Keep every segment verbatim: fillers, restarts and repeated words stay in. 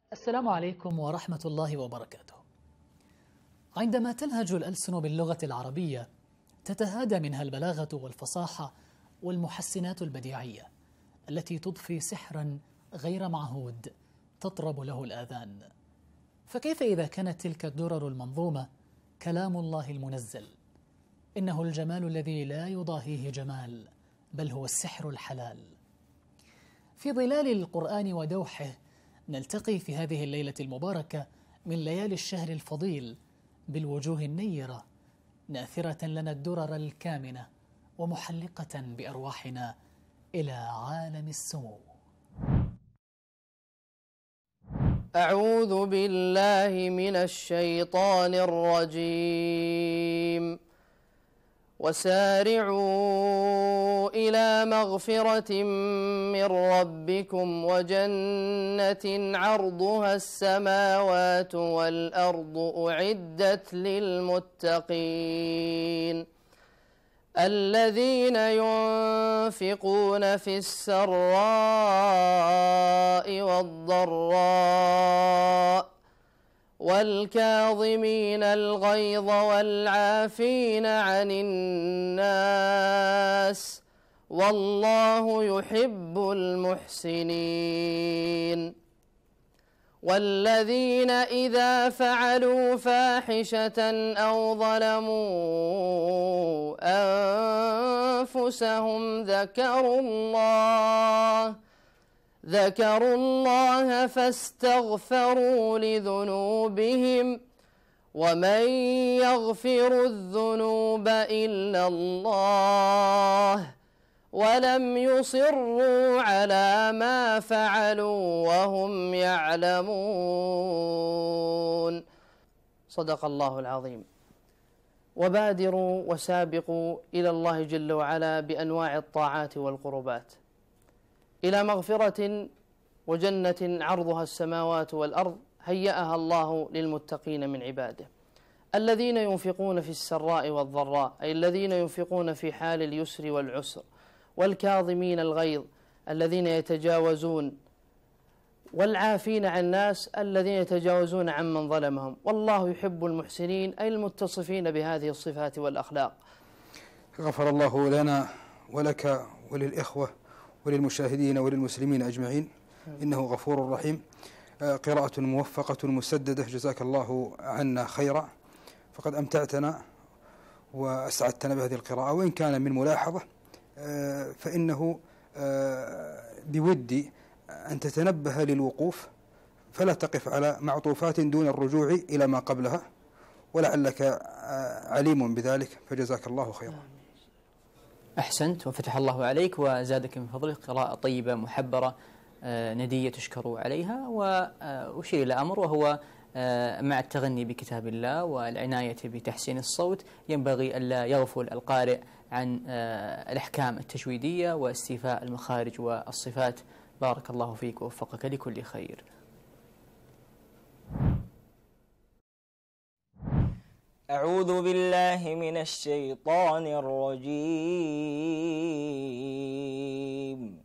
السلام عليكم ورحمة الله وبركاته. عندما تلهج الألسن باللغة العربية تتهادى منها البلاغة والفصاحة والمحسنات البديعية التي تضفي سحرا غير معهود تطرب له الآذان. فكيف إذا كانت تلك الدرر المنظومة كلام الله المنزل؟ إنه الجمال الذي لا يضاهيه جمال، بل هو السحر الحلال. في ظلال القرآن ودوحه نلتقي في هذه الليلة المباركة من ليالي الشهر الفضيل بالوجوه النيرة، ناثرة لنا الدرر الكامنة ومحلقة بأرواحنا إلى عالم السمو. أعوذ بالله من الشيطان الرجيم. وسارعوا إلى مغفرة من ربكم وجنة عرضها السماوات والأرض أعدت للمتقين الذين ينفقون في السراء والضراء والكاظمين الغيظ والعافين عن الناس والله يحب المحسنين والذين إذا فعلوا فاحشة أو ظلموا أنفسهم ذكروا الله ذكروا الله فاستغفروا لذنوبهم ومن يغفر الذنوب إلا الله ولم يصروا على ما فعلوا وهم يعلمون. صدق الله العظيم. وبادروا وسابقوا إلى الله جل وعلا بأنواع الطاعات والقربات، إلى مغفرة وجنة عرضها السماوات والأرض هيأها الله للمتقين من عباده الذين ينفقون في السراء والضراء، أي الذين ينفقون في حال اليسر والعسر، والكاظمين الغيظ الذين يتجاوزون، والعافين عن الناس الذين يتجاوزون عن من ظلمهم، والله يحب المحسنين أي المتصفين بهذه الصفات والأخلاق. غفر الله لنا ولك وللإخوة وللمشاهدين وللمسلمين أجمعين، إنه غفور رحيم. قراءة موفقة مسددة، جزاك الله عنا خيرا، فقد أمتعتنا وأسعدتنا بهذه القراءة. وإن كان من ملاحظة فإنه بودي أن تتنبه للوقوف، فلا تقف على معطوفات دون الرجوع إلى ما قبلها، ولعلك عليم بذلك، فجزاك الله خيرا. أحسنت وفتح الله عليك وزادك من فضلك. قراءة طيبة محبرة ندية تشكر عليها. وأشير إلى أمر، وهو مع التغني بكتاب الله والعناية بتحسين الصوت ينبغي ألا يغفل القارئ عن الأحكام التجويدية واستيفاء المخارج والصفات. بارك الله فيك ووفقك لكل خير. أعوذ بالله من الشيطان الرجيم.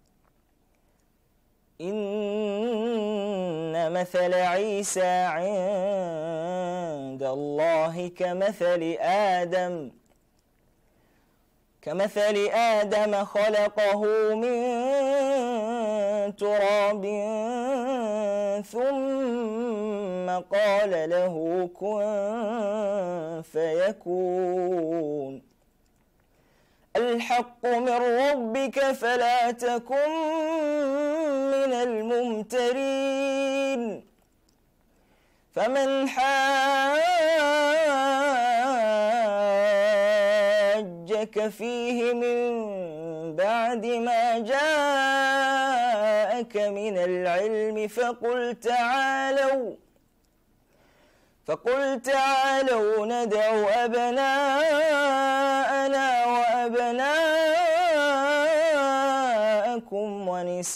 إن مثل عيسى عند الله كمثل آدم كمثل آدم خلقه من تراب ثم قال له كن فيكون. الحق من ربك فلا تكن من الممترين. فمن حاجك فيه من بعد ما جاءك من العلم فقل تعالوا فقل تعالوا ندع أبناءنا وأبناءكم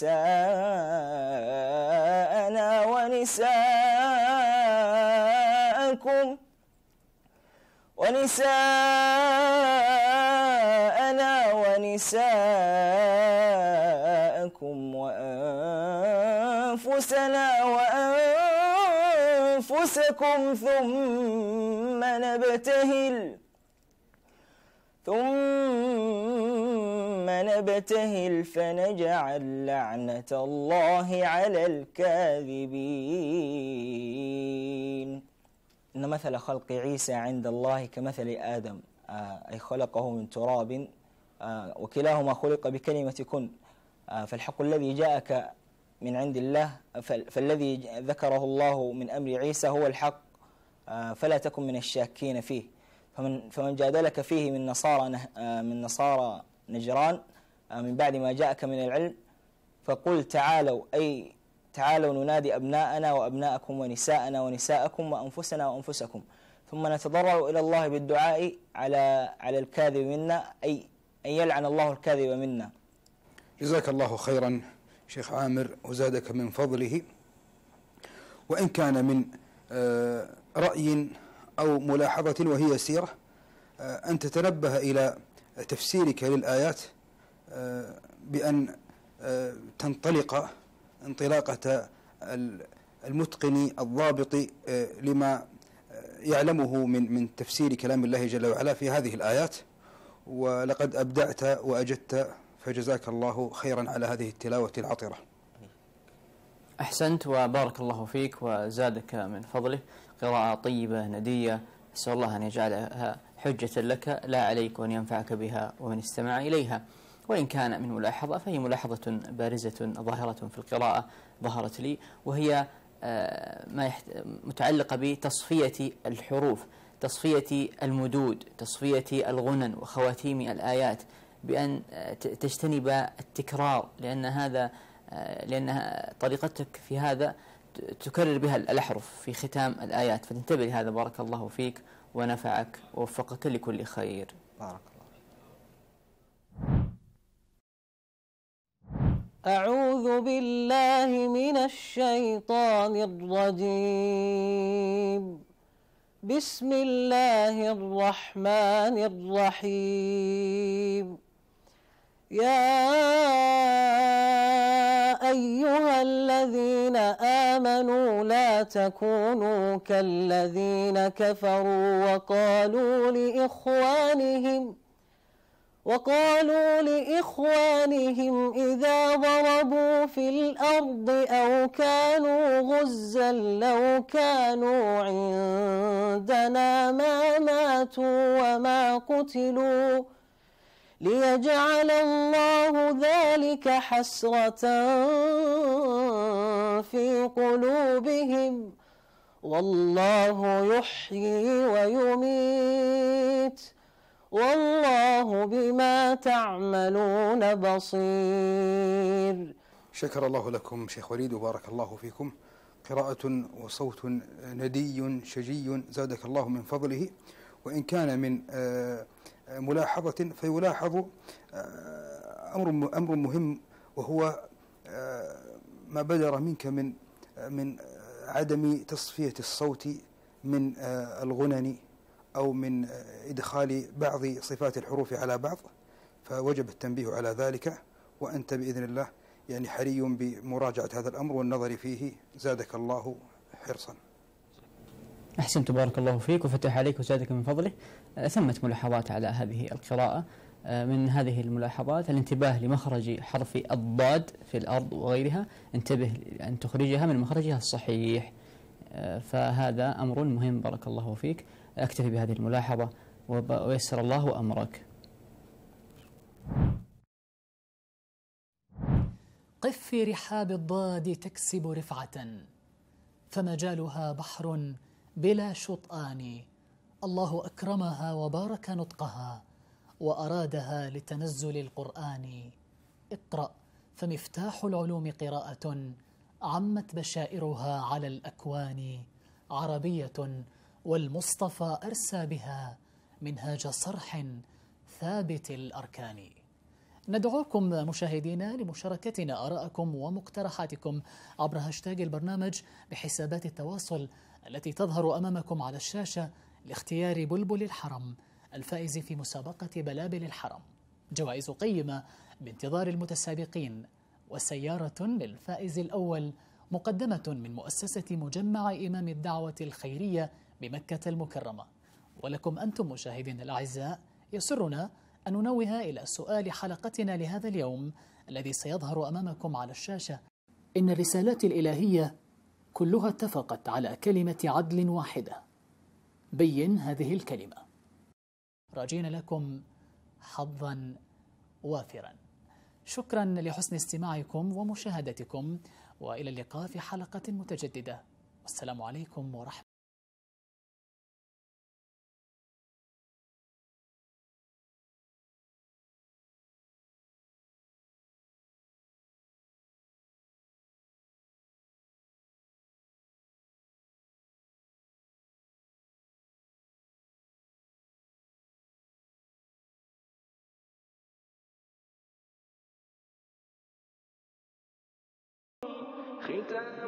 ونساءنا ونساءكم ونساءنا ونساءكم وأنفسنا وأنفسنا رؤوسكم ثم نبتهل ثم نبتهل فنجعل لعنة الله على الكاذبين. إن مثل خلق عيسى عند الله كمثل آدم، أي خلقه من تراب، وكلاهما خلق بكلمة كن. فالحق الذي جاءك من عند الله، فالذي ذكره الله من أمر عيسى هو الحق، فلا تكن من الشاكين فيه. فمن فمن جادلك فيه من نصارى من نصارى نجران من بعد ما جاءك من العلم، فقل تعالوا، أي تعالوا ننادي أبناءنا وأبناءكم ونساءنا ونساءكم وأنفسنا وأنفسكم، ثم نتضرع إلى الله بالدعاء على على الكاذب منا، أي أن يلعن الله الكاذب منا. جزاك الله خيرا شيخ عامر وزادك من فضله. وإن كان من رأي أو ملاحظة وهي يسيرة، أن تتنبه إلى تفسيرك للآيات بأن تنطلق انطلاقة المتقن الضابط لما يعلمه من من تفسير كلام الله جل وعلا في هذه الآيات. ولقد أبدعت وأجدت، فجزاك الله خيرا على هذه التلاوة العطرة. أحسنت وبارك الله فيك وزادك من فضله. قراءة طيبة ندية، أسأل الله أن يجعلها حجة لك لا عليك، وأن ينفعك بها ومن استمع إليها. وإن كان من ملاحظة فهي ملاحظة بارزة ظاهرة في القراءة ظهرت لي، وهي ما متعلقة بتصفية الحروف، تصفية المدود، تصفية الغنن وخواتيم الآيات، بأن تجتنب التكرار، لأن هذا لأن طريقتك في هذا تكرر بها الأحرف في ختام الآيات، فتنتبه لهذا. بارك الله فيك ونفعك ووفقك لكل خير. بارك الله. أعوذ بالله من الشيطان الرجيم. بسم الله الرحمن الرحيم. يا أيها الذين آمنوا لا تكونوا كالذين كفروا وقالوا لإخوانهم وقالوا لإخوانهم إذا ضربوا في الأرض أو كانوا غزا لو كانوا عندنا ما ماتوا وما قتلوا ليجعل الله ذلك حسرة في قلوبهم والله يحيي ويميت والله بما تعملون بصير. شكر الله لكم شيخ وليد وبارك الله فيكم. قراءة وصوت ندي شجي زادك الله من فضله. وإن كان من ملاحظة فيلاحظ أمر أمر مهم، وهو ما بدر منك من من عدم تصفية الصوت من الغنن أو من إدخال بعض صفات الحروف على بعض، فوجب التنبيه على ذلك، وأنت بإذن الله يعني حري بمراجعة هذا الأمر والنظر فيه. زادك الله حرصا. أحسنت بارك الله فيك وفتح عليك وزادك من فضله. ثمة ملاحظات على هذه القراءة. من هذه الملاحظات الانتباه لمخرج حرف الضاد في الأرض وغيرها، انتبه أن تخرجها من مخرجها الصحيح، فهذا أمر مهم بارك الله فيك. أكتفي بهذه الملاحظة ويسر الله أمرك. قف في رحاب الضاد تكسب رفعة، فمجالها بحر بلا شطآن. الله أكرمها وبارك نطقها وأرادها لتنزل القرآن. اقرأ فمفتاح العلوم قراءة، عمت بشائرها على الأكوان. عربية والمصطفى أرسى بها منهاج صرح ثابت الأركان. ندعوكم مشاهدينا لمشاركتنا آراءكم ومقترحاتكم عبر هاشتاج البرنامج بحسابات التواصل التي تظهر أمامكم على الشاشة لاختيار بلبل الحرم الفائز في مسابقة بلابل الحرم. جوائز قيمة بانتظار المتسابقين، وسيارة للفائز الأول مقدمة من مؤسسة مجمع إمام الدعوة الخيرية بمكة المكرمة. ولكم أنتم مشاهدين الأعزاء يسرنا أن ننوه إلى سؤال حلقتنا لهذا اليوم الذي سيظهر أمامكم على الشاشة. إن الرسالات الإلهية كلها اتفقت على كلمة عدل واحدة. بين هذه الكلمة. راجين لكم حظا وافرا. شكرا لحسن استماعكم ومشاهدتكم، وإلى اللقاء في حلقة متجددة، والسلام عليكم ورحمة الله. ختام